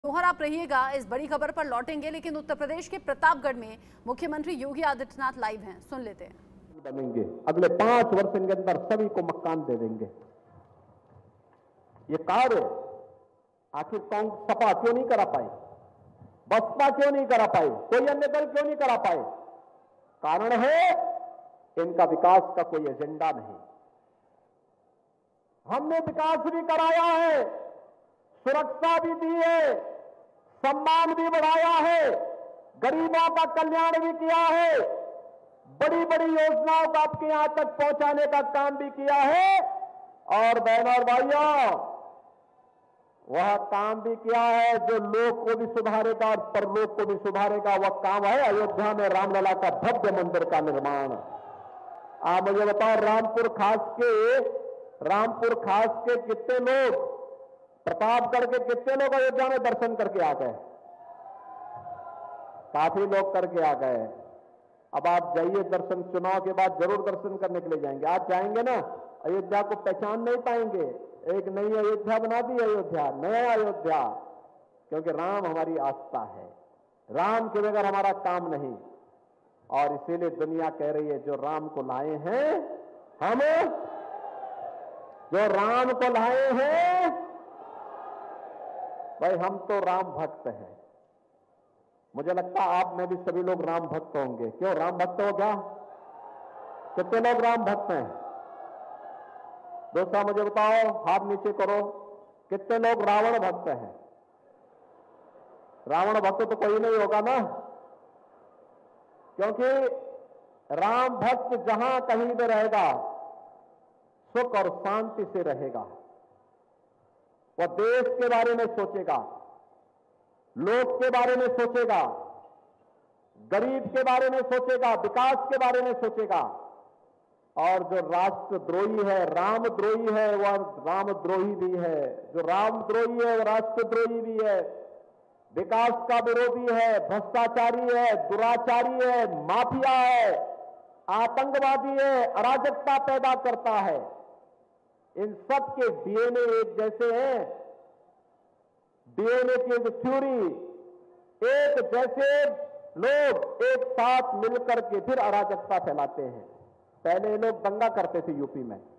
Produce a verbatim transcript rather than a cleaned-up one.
जौहर आप रहिएगा, इस बड़ी खबर पर लौटेंगे, लेकिन उत्तर प्रदेश के प्रतापगढ़ में मुख्यमंत्री योगी आदित्यनाथ लाइव हैं, सुन लेते हैं। बनेंगे अगले पांच वर्ष के अंदर सभी को मकान दे देंगे। ये कार्य आखिर कांग्रेस सपा क्यों नहीं करा पाई, बसपा क्यों नहीं करा पाई, कोई अन्य दल क्यों नहीं करा पाए? कारण है इनका विकास का कोई एजेंडा नहीं। हमने विकास भी कराया है, सुरक्षा भी दी है, सम्मान भी बढ़ाया है, गरीबों का कल्याण भी किया है, बड़ी बड़ी योजनाओं को आपके यहां तक पहुंचाने का काम भी किया है। और बहनों और भाइयों, वह काम भी किया है जो लोक को भी सुधारेगा और परलोक को भी सुधारेगा। वह काम है अयोध्या में रामलला का भव्य मंदिर का निर्माण। आप मुझे बताओ, रामपुर खास के रामपुर खास के कितने लोग, प्रतापगढ़ के कितने लोग अयोध्या में दर्शन करके आ गए? काफी लोग करके आ गए। अब आप जाइए, दर्शन चुनाव के बाद जरूर दर्शन करने के लिए जाएंगे। आज जाएंगे ना, अयोध्या को पहचान नहीं पाएंगे। एक नई अयोध्या बना दी, अयोध्या नया अयोध्या, क्योंकि राम हमारी आस्था है, राम के बगैर हमारा काम नहीं। और इसीलिए दुनिया कह रही है जो राम को लाए हैं, हम जो राम को लाए हैं, भाई हम तो राम भक्त हैं। मुझे लगता है आप में भी सभी लोग राम भक्त होंगे। क्यों राम भक्त हो क्या? कितने लोग राम भक्त हैं? दोस्तों मुझे बताओ, हाथ नीचे करो, कितने लोग रावण भक्त हैं? रावण भक्त तो कोई नहीं होगा ना, क्योंकि राम भक्त जहां कहीं भी रहेगा सुख और शांति से रहेगा। वह देश के बारे में सोचेगा, लोक के बारे में सोचेगा, गरीब के बारे में सोचेगा, विकास के बारे में सोचेगा। और जो राष्ट्रद्रोही है, रामद्रोही है, वह रामद्रोही भी है। जो रामद्रोही है वह राष्ट्रद्रोही भी है, विकास का विरोधी है, भ्रष्टाचारी है, दुराचारी है, माफिया है, आतंकवादी है, अराजकता पैदा करता है। इन सब के डीएनए एक जैसे हैं, डीएनए की एक थ्योरी, एक जैसे लोग एक साथ मिलकर के फिर अराजकता फैलाते हैं। पहले लोग दंगा करते थे यूपी में,